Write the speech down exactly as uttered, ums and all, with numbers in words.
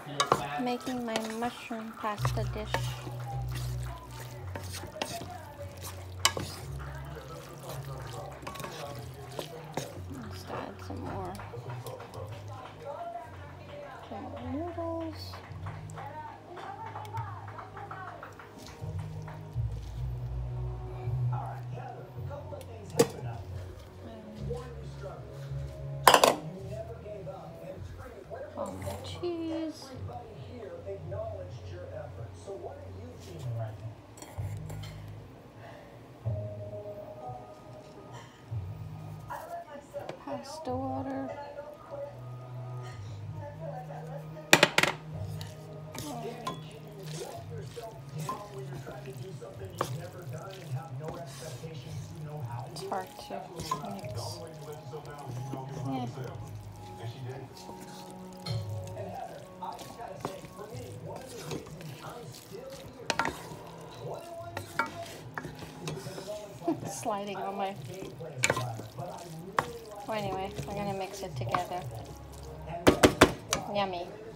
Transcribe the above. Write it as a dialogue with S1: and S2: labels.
S1: Making my mushroom pasta dish. Let's add some more. Some more noodles. All my cheese. Pasta water. It's hard to mix. Yeah. Sliding on my... Well, anyway, we're gonna mix it together. Yummy.